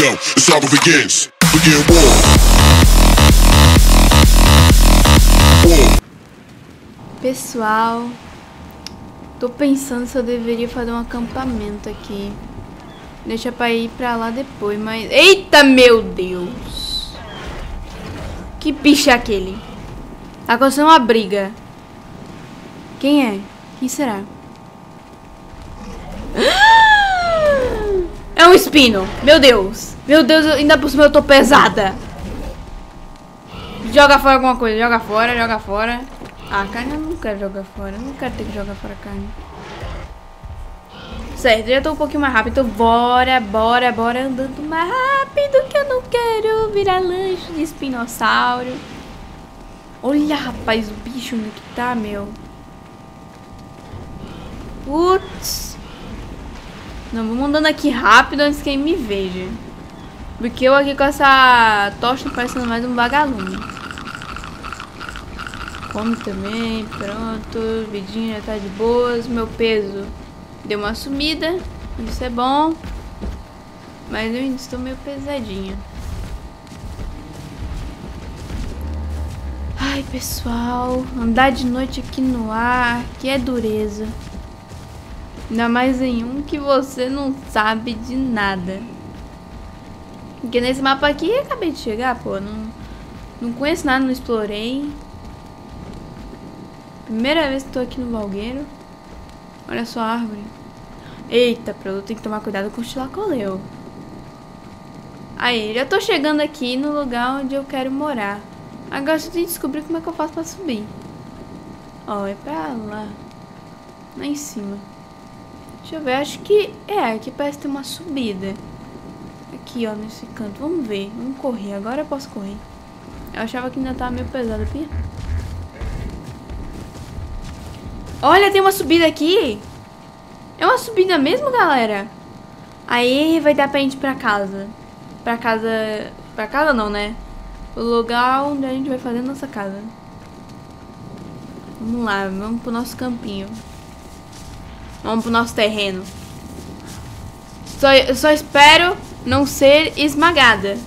Yo, the saga begins. Begin war. Pessoal, tô pensando se eu deveria fazer um acampamento aqui. Deixa pra ir pra lá depois, mas... Eita, meu Deus! Que bicho é aquele? Tá acontecendo uma briga. Quem é? Quem será? É um espino! Meu Deus! Meu Deus, ainda por cima eu tô pesada! Joga fora alguma coisa, joga fora, joga fora. Ah, a carne eu não quero jogar fora. Eu não quero ter que jogar fora a carne. Certo, já tô um pouquinho mais rápido. Então bora andando mais rápido, que eu não quero virar lanche de espinossauro. Olha, rapaz, o bicho onde que tá, meu. Putz. Não, vamos andando aqui rápido antes que ele me veja. Porque eu aqui com essa tocha tô parecendo mais um vagalume. Come também, pronto. Vidinha já tá de boas. Meu peso deu uma sumida. Isso é bom. Mas eu ainda estou meio pesadinha. Ai, pessoal. Andar de noite aqui no ar, que é dureza. Ainda mais em um que você não sabe de nada. Porque nesse mapa aqui eu acabei de chegar, pô. Não conheço nada, não explorei. Primeira vez que tô aqui no Valgueiro. Olha só a árvore. Eita, eu tenho que tomar cuidado com o chilacoleu. Aí, já tô chegando aqui no lugar onde eu quero morar. Agora eu tenho que descobrir como é que eu faço pra subir. Ó, é pra lá. Lá em cima. Deixa eu ver, acho que... É, aqui parece ter uma subida. Aqui, ó, nesse canto. Vamos ver, vamos correr. Agora eu posso correr. Eu achava que ainda tava meio pesado, Pia. Olha, tem uma subida aqui. É uma subida mesmo, galera? Aí vai dar pra gente ir pra casa. Pra casa... Pra casa não, né? O lugar onde a gente vai fazer a nossa casa. Vamos lá, vamos pro nosso campinho. Vamos pro nosso terreno. Só espero não ser esmagada.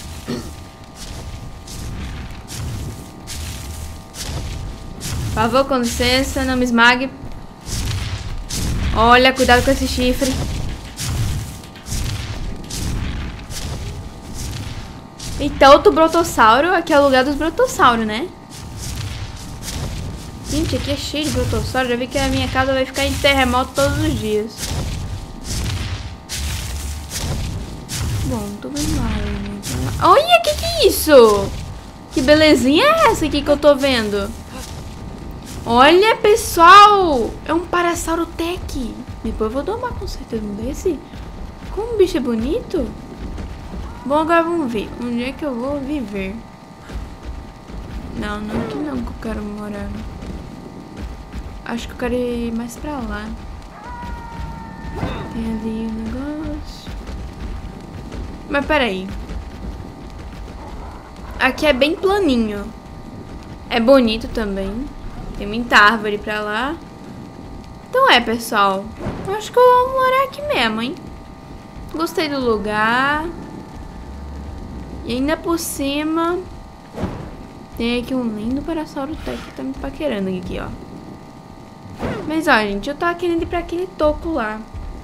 Por favor, com licença, não me esmague. Olha, cuidado com esse chifre. Eita, outro brotossauro. Aqui é o lugar dos brotossauros, né? Gente, aqui é cheio de brotossauro. Já vi que a minha casa vai ficar em terremoto todos os dias. Bom, tô vendo lá. Olha, que é isso? Que belezinha é essa aqui que eu tô vendo? Olha, pessoal! É um Parasaurotech. Depois eu vou domar com certeza um desse. Como o bicho é bonito. Bom, agora vamos ver. Onde é que eu vou viver? Não, não aqui não que eu quero morar. Acho que eu quero ir mais pra lá. Tem ali um negócio. Mas peraí. Aqui é bem planinho. É bonito também. Tem muita árvore pra lá. Então pessoal. Acho que eu vou morar aqui mesmo, hein? Gostei do lugar. E ainda por cima tem aqui um lindo Parasaurotech que tá me paquerando aqui, ó. Mas ó, gente, eu tava querendo ir pra aquele toco lá.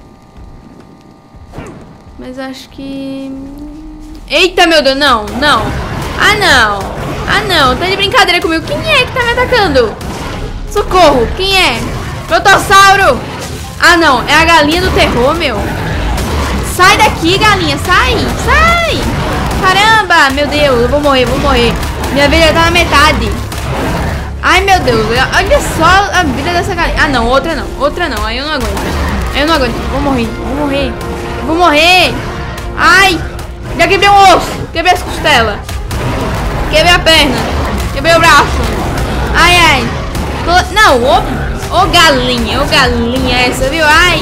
Mas acho que... Eita, meu Deus, não, não. Ah, não. Ah, não, tá de brincadeira comigo. Quem é que tá me atacando? Socorro, quem é? Brotossauro! Ah, não, é a galinha do terror, meu. Sai daqui, galinha, sai, sai! Caramba, meu Deus, eu vou morrer, vou morrer. Minha vida já tá na metade. Ai, meu Deus, olha só a vida dessa galinha. Ah, não, outra não, aí eu não aguento. Aí eu não aguento, vou morrer, vou morrer. Vou morrer. Ai, já quebrei um osso, quebrei as costelas. Quebrei a perna, quebrei o braço. Ai, ai. Não, ô galinha essa, viu? Ai.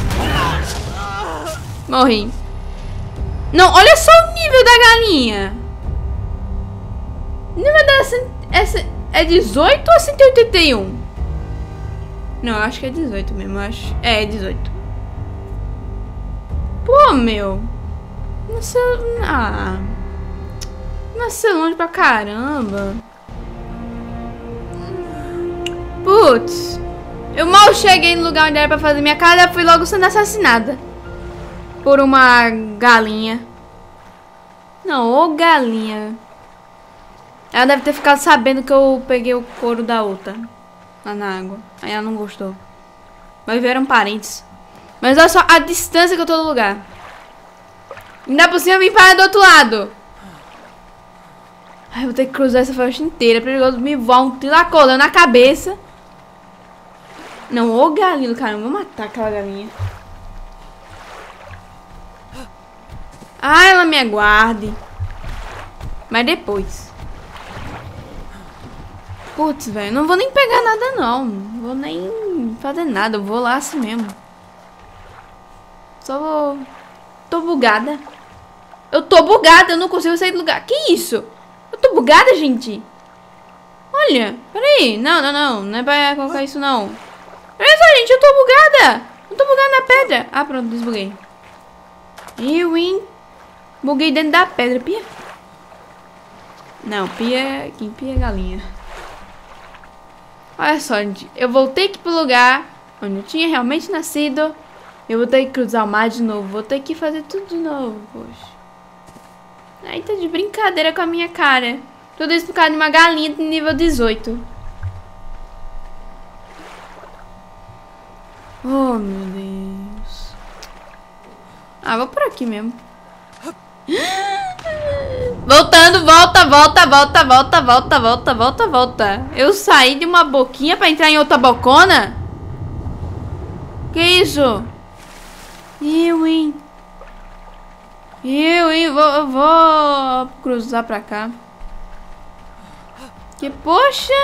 Morri. Não, olha só o nível da galinha. O nível dessa é 18 ou 181? Não, eu acho que é 18 mesmo, eu acho. É 18. Pô, meu. Nossa, nossa, longe pra caramba. Putz. Eu mal cheguei no lugar onde era pra fazer minha casa e fui logo sendo assassinada. Por uma galinha. Não, ô galinha. Ela deve ter ficado sabendo que eu peguei o couro da outra. Lá na água. Aí ela não gostou. Mas vieram parentes. Mas olha só a distância que eu tô do lugar. Ainda por cima eu vim parar do outro lado. Ai, eu vou ter que cruzar essa floresta inteira. É perigoso me voar um tiro a colando na cabeça. Não, ô galinha, caramba, vou matar aquela galinha. Ah, ela me aguarde. Mas depois. Putz, velho, não vou nem pegar nada não. Não vou nem fazer nada, eu vou lá assim mesmo. Só vou... Tô bugada. Eu tô bugada, eu não consigo sair do lugar. Que isso? Eu tô bugada, gente. Olha, peraí. Não é pra colocar isso não. Olha só, gente, eu tô bugada. Eu tô bugada na pedra. Ah, pronto, desbuguei. Hein? Buguei dentro da pedra, pia. Não, pia... Quem pia é galinha. Olha só, gente. Eu voltei aqui pro lugar onde eu tinha realmente nascido. Eu vou ter que cruzar o mar de novo. Vou ter que fazer tudo de novo, poxa. Aí tá de brincadeira com a minha cara. Tudo isso por causa de uma galinha de nível 18. Oh, meu Deus. Ah, vou por aqui mesmo. Voltando, volta. Eu saí de uma boquinha pra entrar em outra bocona? Que isso? Eu, hein? Eu vou cruzar pra cá. Que poxa?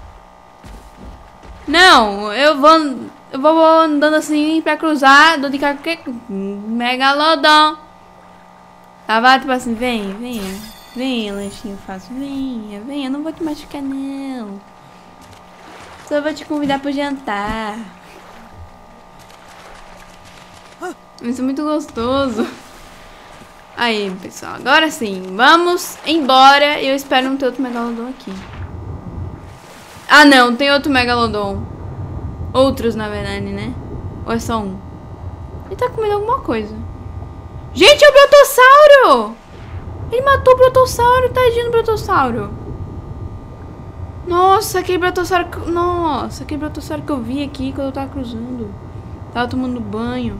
Não, eu vou andando assim pra cruzar. Dou de cara que megalodon. Tava tipo assim, venha, lanchinho fácil, venha, não vou te machucar não. Só vou te convidar pro jantar. Isso é muito gostoso. Aí, pessoal, agora sim, vamos embora. Eu espero não ter outro megalodon aqui. Ah, não, tem outro megalodon. Outros, na verdade, né? Ou é só um? Ele tá comendo alguma coisa. Gente, é o Brontossauro! Ele matou o Brontossauro, tadinho do Brontossauro. Nossa, aquele Brontossauro que eu vi aqui quando eu tava cruzando. Tava tomando banho.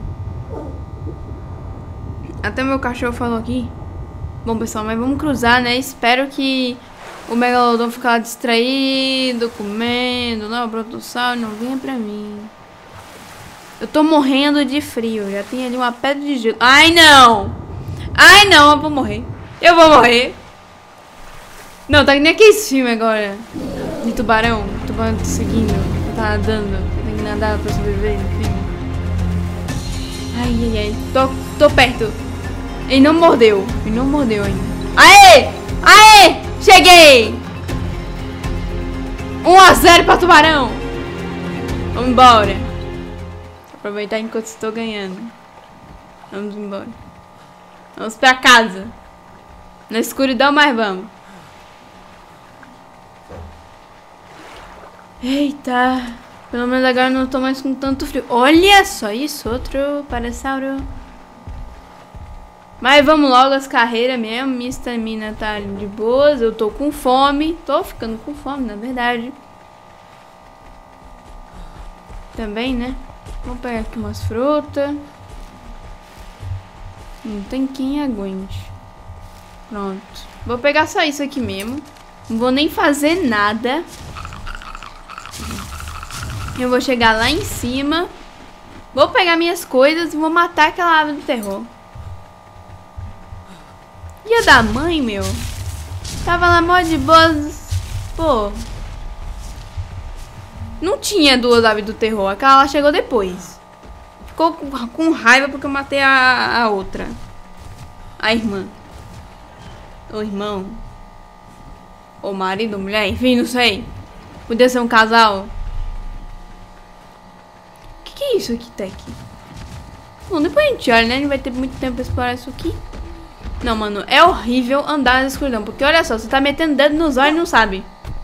Até meu cachorro falou aqui. Bom, pessoal, mas vamos cruzar, né? Espero que o megalodon fique lá distraído, comendo. Não, o Brontossauro não venha pra mim. Eu tô morrendo de frio. Já tem ali uma pedra de gelo. Ai, não! Ai, não, eu vou morrer. Eu vou morrer. Não, tá que nem aquele filme agora. De tubarão. O tubarão tá seguindo. Tá nadando. Tem que nadar pra sobreviver, enfim. Ai. Tô perto. Ele não mordeu. Ele não mordeu ainda. Aê! Cheguei! 1-0 pra tubarão. Vamos embora. Aproveitar enquanto estou ganhando. Vamos embora. Vamos pra casa. Na escuridão, mas vamos. Eita. Pelo menos agora não tô mais com tanto frio. Olha só isso. Outro parasauro. Mas vamos logo as carreiras mesmo. Minha estamina tá de boas. Eu tô com fome. Tô ficando com fome, na verdade. Também, né? Vou pegar aqui umas frutas. Não tem quem aguente. Pronto. Vou pegar só isso aqui mesmo. Não vou nem fazer nada. Eu vou chegar lá em cima. Vou pegar minhas coisas e vou matar aquela ave do terror. Dia da mãe, meu. Tava lá mó de boas. Pô. Não tinha duas aves do terror. Aquela lá chegou depois. Ficou com raiva porque eu matei a outra. A irmã. Ou irmão. Ou marido, mulher. Enfim, não sei. Podia ser um casal. Que é isso aqui, Tech? Bom, depois a gente olha, né? A gente vai ter muito tempo pra explorar isso aqui. Não, mano, é horrível andar na escuridão. Porque olha só, você tá metendo dedo nos olhos e não sabe.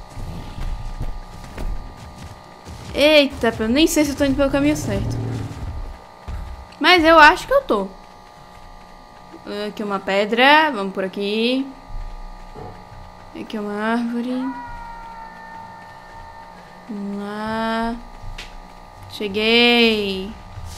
Eita, eu nem sei se eu tô indo pelo caminho certo. Mas eu acho que eu tô. Aqui uma pedra, vamos por aqui. Aqui uma árvore. Vamos lá. Cheguei.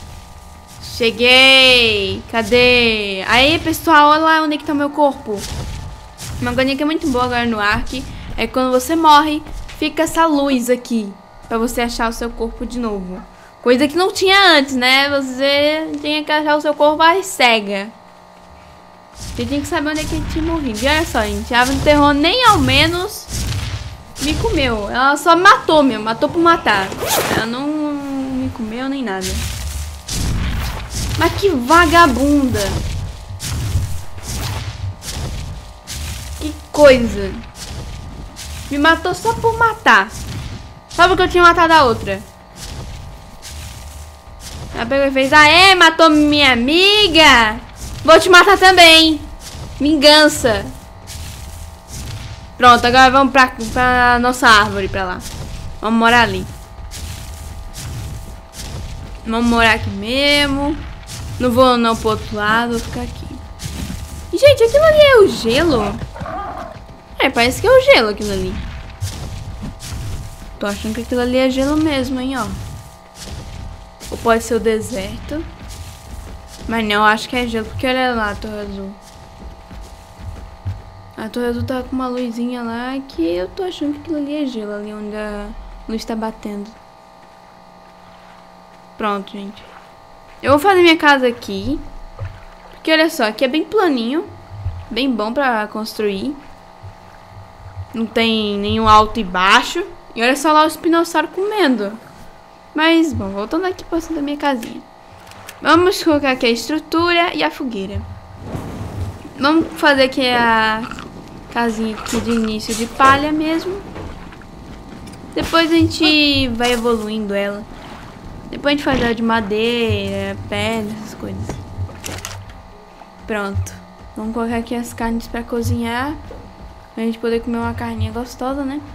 Cheguei. Cadê? Aí, pessoal, olha lá onde é que tá o meu corpo. Uma coisa que é muito boa agora no Ark é quando você morre, fica essa luz aqui pra você achar o seu corpo de novo. Coisa que não tinha antes, né? Você tinha que achar o seu corpo às cegas. Você tinha que saber onde é que ele tinha morrido. E olha só, gente, a árvore do terror nem ao menos me comeu. Ela só matou mesmo, matou por matar. Ela não me comeu nem nada. Mas que vagabunda. Que coisa. Me matou só por matar. Só porque eu tinha matado a outra. Ela pegou e fez, aê, matou minha amiga. Vou te matar também. Vingança. Pronto, agora vamos pra nossa árvore, pra lá. Vamos morar ali. Vamos morar aqui mesmo. Não vou não pro outro lado, vou ficar aqui. E, gente, aquilo ali é o gelo? É, parece que é o gelo aquilo ali. Tô achando que aquilo ali é gelo mesmo, hein, ó. Ou pode ser o deserto. Mas não, acho que é gelo, porque olha lá a Torre Azul. A Torre Azul tá com uma luzinha lá que eu tô achando que aquilo ali é gelo, ali onde a luz tá batendo. Pronto, gente. Eu vou fazer minha casa aqui. Porque olha só, aqui é bem planinho. Bem bom pra construir. Não tem nenhum alto e baixo. E olha só lá os dinossauros comendo. Mas, bom, voltando aqui pra cima da minha casinha. Vamos colocar aqui a estrutura e a fogueira. Vamos fazer aqui a casinha aqui de início de palha mesmo. Depois a gente vai evoluindo ela. Depois a gente faz ela de madeira, pedra, essas coisas. Pronto. Vamos colocar aqui as carnes pra cozinhar. Pra gente poder comer uma carninha gostosa, né?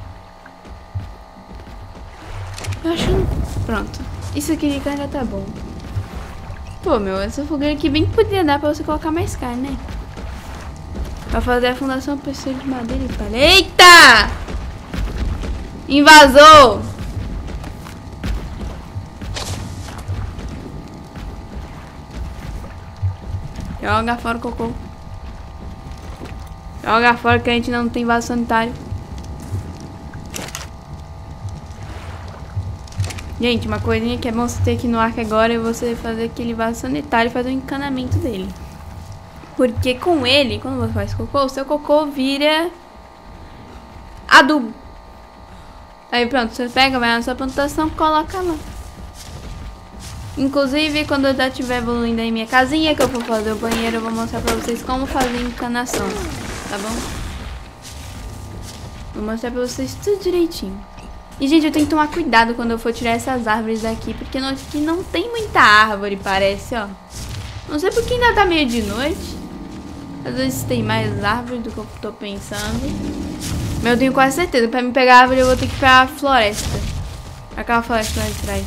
Eu acho... Pronto. Isso aqui de carne já tá bom. Pô, meu, essa fogueira aqui bem que poderia dar pra você colocar mais carne, né? Pra fazer a fundação eu preciso de madeira e palha. Eita! Invasou! Joga fora o cocô. Joga fora que a gente não tem vaso sanitário. Gente, uma coisinha que é bom você ter aqui no Ark agora é você fazer aquele vaso sanitário e fazer o encanamento dele. Porque com ele, quando você faz cocô, o seu cocô vira adubo. Aí pronto, você pega, vai na sua plantação, coloca lá. Inclusive, quando eu já estiver evoluindo aí minha casinha, que eu for fazer o banheiro, eu vou mostrar pra vocês como fazer encanação, tá bom? Vou mostrar pra vocês tudo direitinho. E, gente, eu tenho que tomar cuidado quando eu for tirar essas árvores daqui, porque aqui não tem muita árvore, parece, ó. Não sei porque ainda tá meio de noite. Às vezes tem mais árvore do que eu tô pensando. Mas eu tenho quase certeza, pra me pegar a árvore eu vou ter que ir pra floresta. Aquela floresta lá de trás.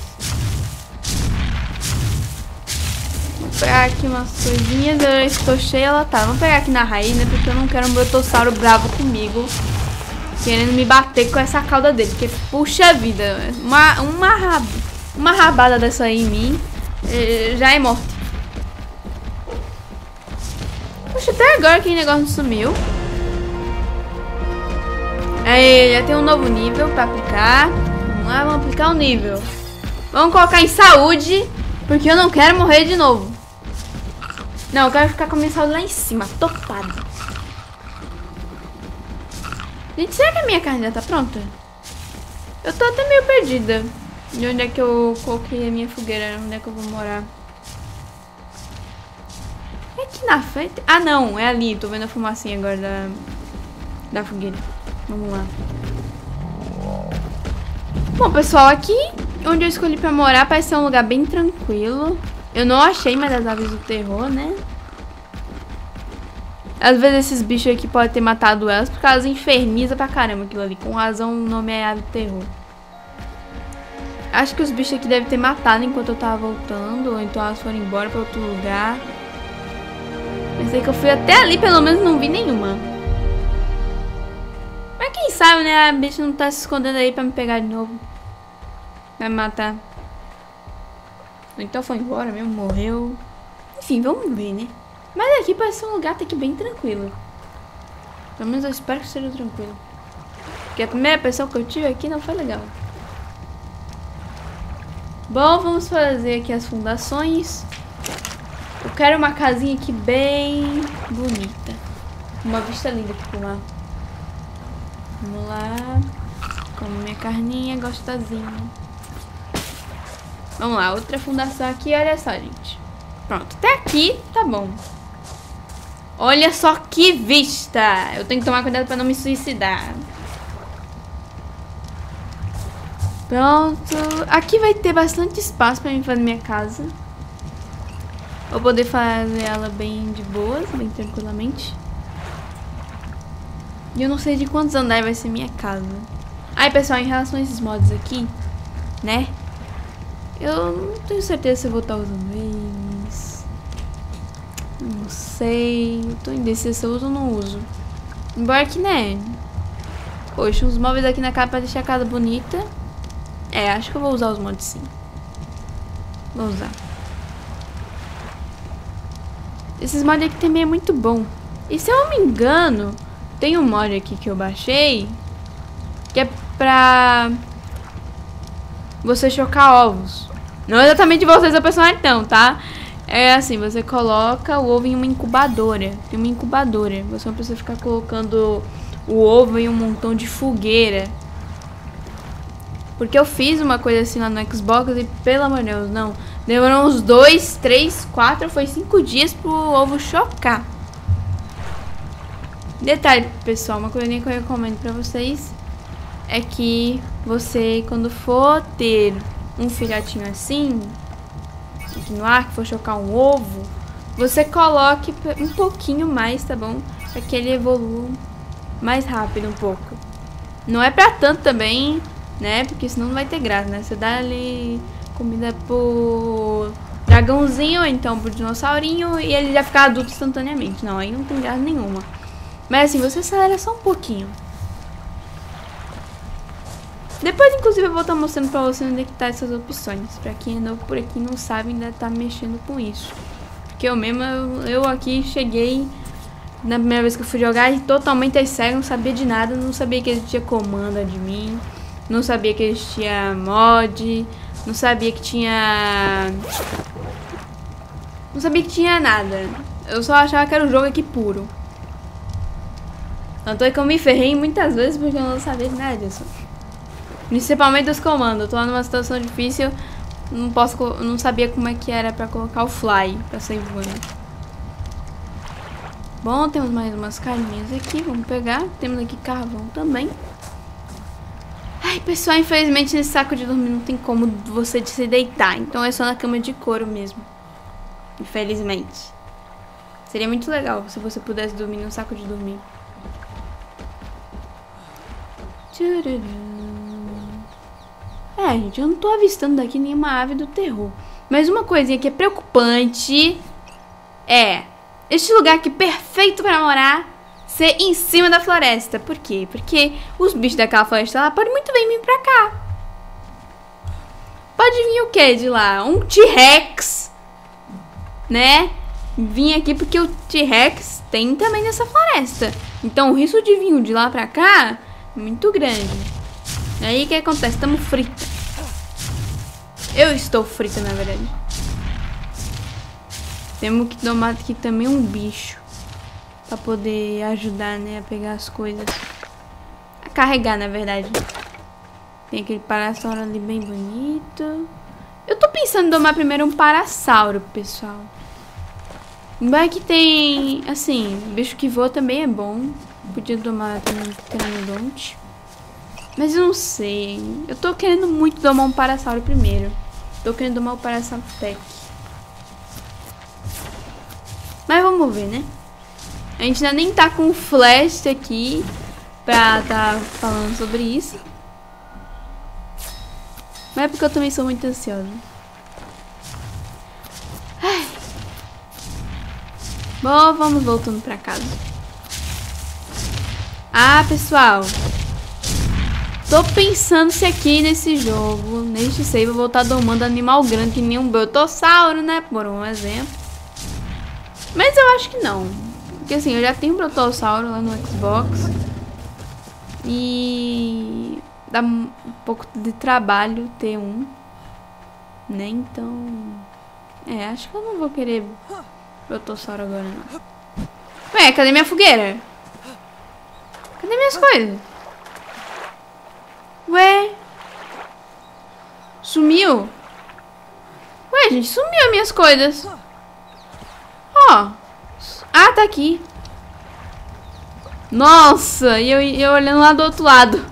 Vou pegar aqui umas coisinhas, eu estou cheia, ela tá. Vamos pegar aqui na raiz, né, porque eu não quero um brotossauro bravo comigo. Querendo me bater com essa cauda dele. Porque, puxa vida, uma rabada dessa aí em mim já é morte. Poxa, até agora aquele negócio não sumiu. Aí, já tem um novo nível pra aplicar. Vamos lá, vamos aplicar o nível. Vamos colocar em saúde, porque eu não quero morrer de novo. Não, eu quero ficar com a minha saúde lá em cima, topada. Gente, será que a minha carne já tá pronta? Eu tô até meio perdida. De onde é que eu coloquei a minha fogueira? Onde é que eu vou morar? É aqui na frente? Ah, não. É ali. Tô vendo a fumacinha agora da fogueira. Vamos lá. Bom, pessoal, aqui onde eu escolhi pra morar parece ser um lugar bem tranquilo. Eu não achei mais as aves do terror, né? Às vezes esses bichos aqui podem ter matado elas porque elas infernizam pra caramba aquilo ali. Com razão o nome é Ave do Terror. Acho que os bichos aqui devem ter matado enquanto eu tava voltando. Ou então elas foram embora pra outro lugar. Pensei que eu fui até ali, pelo menos não vi nenhuma. Mas quem sabe, né? A bicha não tá se escondendo aí pra me pegar de novo. Vai me matar. Ou então foi embora mesmo, morreu. Enfim, vamos ver, né? Mas aqui parece um lugar até que bem tranquilo. Pelo menos eu espero que seja tranquilo. Porque a primeira pessoa que eu tive aqui não foi legal. Bom, vamos fazer aqui as fundações. Eu quero uma casinha aqui bem bonita. Uma vista linda aqui por lá. Vamos lá. Como minha carninha gostosinha. Vamos lá, outra fundação aqui. Olha só, gente. Pronto, até aqui tá bom. Olha só que vista. Eu tenho que tomar cuidado pra não me suicidar. Pronto. Aqui vai ter bastante espaço pra mim fazer minha casa. Vou poder fazer ela bem de boas, bem tranquilamente. E eu não sei de quantos andares vai ser minha casa. Aí, pessoal, em relação a esses mods aqui, né? Eu não tenho certeza se eu vou estar usando eles. Não sei. Eu tô indecisa se eu uso ou não uso. Embora que, né? Poxa, uns móveis aqui na casa pra deixar a casa bonita. É, acho que eu vou usar os mods sim. Vou usar. Esses mods aqui também é muito bom. E se eu não me engano, tem um mod aqui que eu baixei que é pra você chocar ovos. Não exatamente vocês a personagem não, tá? É assim, você coloca o ovo em uma incubadora. Tem uma incubadora. Você não precisa ficar colocando o ovo em um montão de fogueira. Porque eu fiz uma coisa assim lá no Xbox e, pelo amor de Deus, não. Demorou uns 2, 3, 4, foi 5 dias pro ovo chocar. Detalhe, pessoal, uma coisa que eu recomendo pra vocês é que você, quando for ter um filhotinho assim, aqui no ar, que for chocar um ovo, você coloque um pouquinho mais, tá bom? Pra que ele evolua mais rápido um pouco. Não é pra tanto também, né? Porque senão não vai ter graça, né? Você dá ali comida pro dragãozinho, ou então pro dinossaurinho, e ele já fica adulto instantaneamente. Não, aí não tem graça nenhuma. Mas assim, você acelera só um pouquinho. Depois, inclusive, eu vou estar mostrando pra você onde é que tá essas opções. Pra quem é novo por aqui e não sabe, ainda tá mexendo com isso. Porque eu mesma, eu aqui cheguei na primeira vez que eu fui jogar e totalmente cego, não sabia de nada. Não sabia que existia comando admin. Não sabia que existia mod. Não sabia que tinha... Não sabia que tinha nada. Eu só achava que era um jogo aqui puro. Tanto é que eu me ferrei muitas vezes porque eu não sabia de nada disso. Principalmente dos comandos. Eu tô numa situação difícil. Não sabia como é que era pra colocar o fly. Pra sair voando. Bom, temos mais umas carninhas aqui. Vamos pegar. Temos aqui carvão também. Ai, pessoal, infelizmente nesse saco de dormir não tem como você se deitar. Então é só na cama de couro mesmo. Infelizmente. Seria muito legal se você pudesse dormir num saco de dormir. É, gente, eu não tô avistando daqui nenhuma ave do terror. Mas uma coisinha que é preocupante é este lugar aqui perfeito pra morar ser em cima da floresta. Por quê? Porque os bichos daquela floresta lá podem muito bem vir pra cá. Pode vir o que de lá? Um T-Rex, né? Vim aqui porque o T-Rex tem também nessa floresta. Então o risco de vir de lá pra cá é muito grande. Aí o que acontece? Estamos fritos. Eu estou frita, na verdade. Temos que tomar aqui também um bicho. Pra poder ajudar, né? A pegar as coisas. A carregar, na verdade. Tem aquele parasauro ali bem bonito. Eu tô pensando em domar primeiro um parasauro, pessoal. Embora que tem... Assim, bicho que voa também é bom. Podia domar também um pteranodonte. Mas eu não sei. Eu tô querendo muito domar um parasauro primeiro. Tô querendo domar o Parasaurotech. Mas vamos ver, né? A gente ainda nem tá com o flash aqui pra tá falando sobre isso. Mas é porque eu também sou muito ansiosa. Ai. Bom, vamos voltando pra casa. Ah, pessoal. Tô pensando se aqui nesse jogo, neste save, eu vou estar domando animal grande que nem um Brotossauro, né? Por um exemplo. Mas eu acho que não. Porque assim, eu já tenho um Brotossauro lá no Xbox. E dá um pouco de trabalho ter um. Né? Então... acho que eu não vou querer Brotossauro agora, não. Ué, cadê minha fogueira? Cadê minhas coisas? Ué? Sumiu? Ué, gente, sumiu as minhas coisas. Ó. Ah, tá aqui. Nossa, e eu olhando lá do outro lado.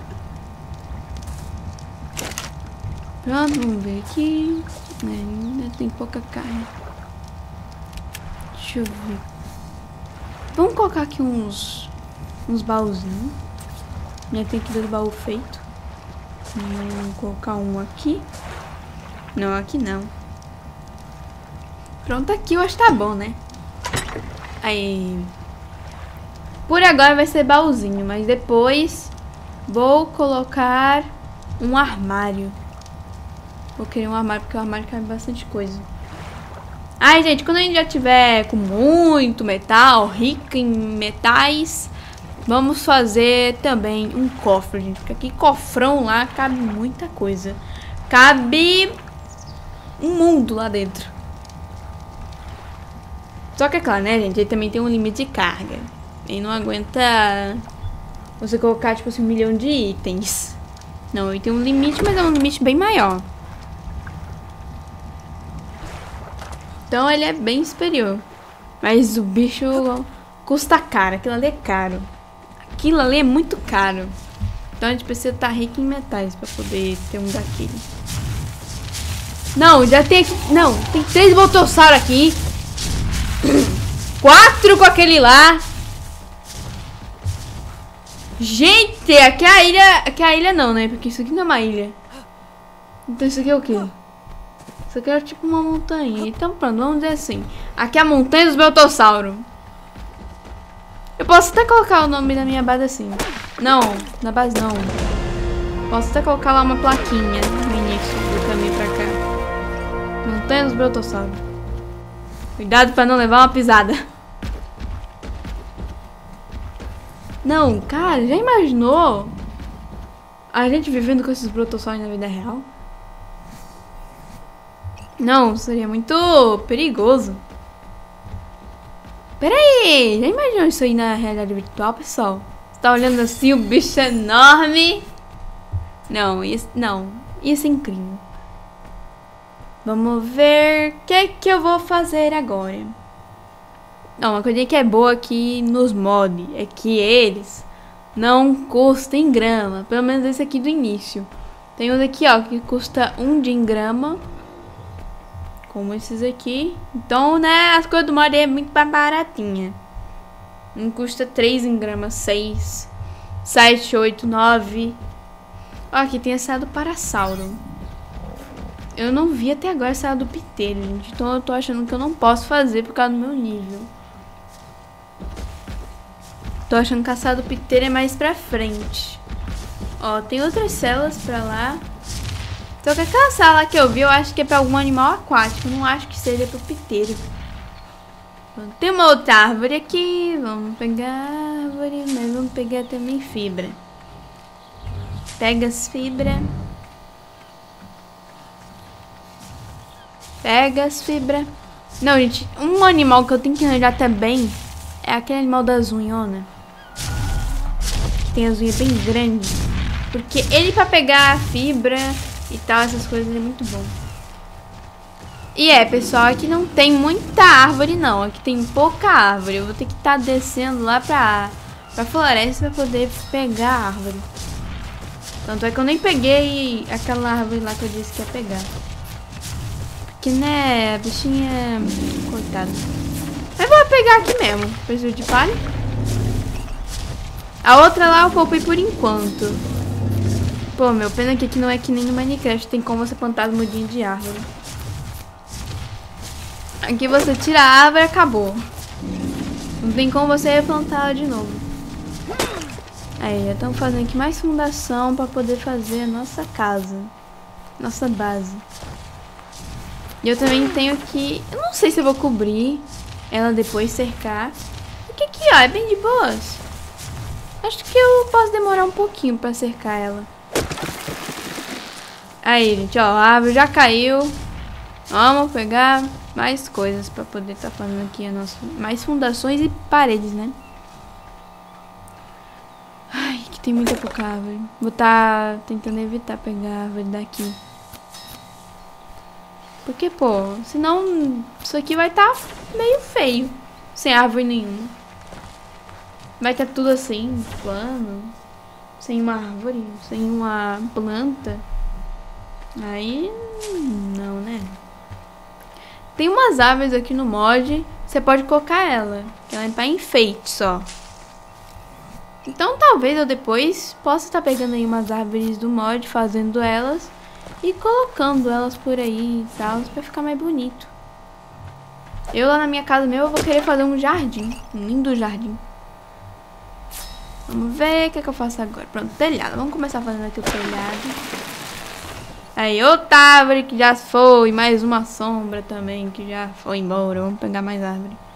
Pronto, vamos ver aqui. Ainda tem pouca carne. Deixa eu ver. Vamos colocar aqui uns baúzinhos. Já tem aqui 2 baús feitos. Vamos colocar um aqui. Não, aqui não. Pronto, aqui eu acho que tá bom, né? Aí. Por agora vai ser baúzinho, mas depois vou colocar um armário. Vou querer um armário porque o armário cabe bastante coisa. Ai, gente, quando a gente já tiver com muito metal, rico em metais, vamos fazer também um cofre, gente. Porque aqui cofrão lá cabe muita coisa. Cabe um mundo lá dentro. Só que é claro, né, gente? Ele também tem um limite de carga. Ele não aguenta você colocar, tipo assim, 1 milhão de itens. Não, ele tem um limite, mas é um limite bem maior. Então ele é bem superior. Mas o bicho custa caro. Aquilo ali é caro. Aquilo ali é muito caro. Então a gente precisa estar rico em metais pra poder ter um daquele. Não, já tem aqui. Não, tem 3 Brotossauro aqui. 4 com aquele lá. Gente, aqui é a ilha. Aqui é a ilha não, né? Porque isso aqui não é uma ilha. Então isso aqui é o quê? Isso aqui é tipo uma montanha. Então pronto, vamos dizer assim. Aqui é a montanha dos Brotossauro. Eu posso até colocar o nome da minha base assim. Não, na base não. Posso até colocar lá uma plaquinha no início do caminho pra cá. Montanha dos Brotossauro. Cuidado pra não levar uma pisada. Não, cara, já imaginou a gente vivendo com esses Brotossauros na vida real? Não, seria muito perigoso. Pera aí, já imaginou isso aí na realidade virtual, pessoal? Você tá olhando assim, o bicho é enorme. Não, ia ser incrível. Vamos ver o que eu vou fazer agora. Não, uma coisa que é boa aqui nos mods é que eles não custam grama. Pelo menos esse aqui do início. Tem uns aqui, ó, que custa 1 de grama. Como esses aqui. Então, né, as coisas do mod é muito baratinha. Um custa 3 em grama, 6, 7, 8, 9. Ó, aqui tem essa do Parasauro. Eu não vi até agora essa do Piteiro, gente. Então eu tô achando que eu não posso fazer por causa do meu nível. Tô achando que a sala do Piteiro é mais pra frente. Ó, tem outras celas pra lá. Só que aquela sala que eu vi, eu acho que é pra algum animal aquático. Eu não acho que seja pro Piteiro. Tem uma outra árvore aqui. Vamos pegar a árvore, mas vamos pegar também fibra. Pega as fibras. Pega as fibras. Não, gente, um animal que eu tenho que arranjar também é aquele animal das unhonas. Que tem as unhas bem grandes. Porque ele pra pegar a fibra e tal, essas coisas, ele é muito bom. E pessoal, aqui não tem muita árvore não. Aqui tem pouca árvore. Eu vou ter que estar descendo lá pra floresta pra poder pegar a árvore. Tanto é que eu nem peguei aquela árvore lá que eu disse que ia pegar. Porque, né, a bichinha... Coitada. Eu vou pegar aqui mesmo. Preciso de palha. A outra lá eu poupei por enquanto. Pô, meu, pena que aqui não é que nem no Minecraft. Tem como você plantar as mudinhas de árvore. Aqui você tira a árvore e acabou. Não tem como você replantar ela de novo. Aí, já estamos fazendo aqui mais fundação para poder fazer a nossa casa. Nossa base. E eu também tenho que... Eu não sei se eu vou cobrir ela depois, cercar. Porque aqui, ó, é bem de boas. Acho que eu posso demorar um pouquinho para cercar ela. Aí, gente, ó, a árvore já caiu. Vamos pegar mais coisas para poder estar fazendo aqui a nossa... Mais fundações e paredes, né? Ai, que tem muita pouca árvore. Vou estar tentando evitar pegar a árvore daqui. Porque, pô, senão isso aqui vai estar meio feio. Sem árvore nenhuma. Vai estar tudo assim, plano. Sem uma árvore, sem uma planta. Aí, não, né? Tem umas árvores aqui no mod. Você pode colocar ela. Que ela é pra enfeite só. Então talvez eu depois possa estar pegando aí umas árvores do mod, fazendo elas e colocando elas por aí e tal, pra ficar mais bonito. Eu lá na minha casa mesmo eu vou querer fazer um jardim, um lindo jardim. Vamos ver o que é que eu faço agora. Pronto, telhado. Vamos começar fazendo aqui o telhado. Aí outra árvore que já foi, mais uma sombra também que já foi embora. Vamos pegar mais árvore.